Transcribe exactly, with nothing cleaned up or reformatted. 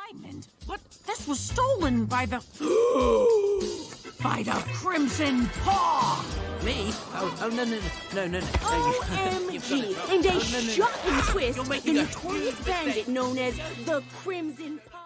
diamond, but this was stolen by the... by the Crimson Paw! Me? Oh, oh no, no, no, no, no, no. O M G! In a shocking twist, the notorious bandit known as the Crimson Paw